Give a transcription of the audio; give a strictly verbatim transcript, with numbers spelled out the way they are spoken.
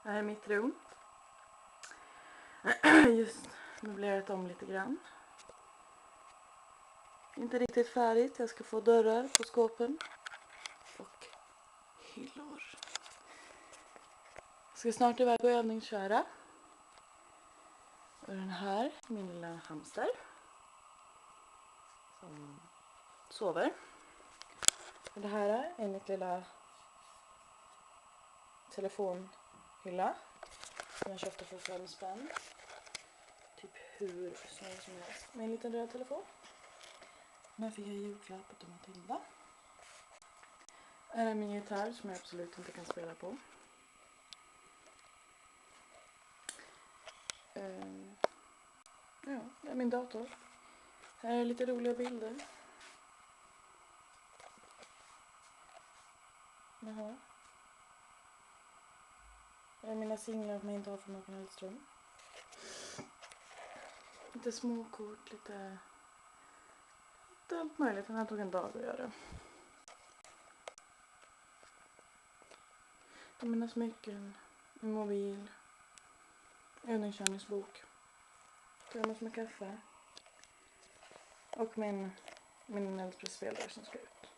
Här är mitt rum. Just möblerat om lite grann. Inte riktigt färdigt. Jag ska få dörrar på skåpen. Och hyllor. Jag ska snart iväg och övningsköra. Och den här, min lilla hamster. Som sover. Och det här är mitt lilla telefonhylla. Som jag köpte för fem spänn. Typ hur snygg som helst. Med en liten röd telefon. Den här fick jag i julklapp av Matilda. Här är min gitarr som jag absolut inte kan spela på. Uh, ja, det är min dator. Här är lite roliga bilder. Jaha. Här är mina singlar som jag inte har från någon Hellström. Lite småkort, lite... lite allt möjligt. Den här tog en dag att göra. Mina smycken, min mobil, övningskörningsbok, termos med kaffe och min, min eldpressspelare som ska ut.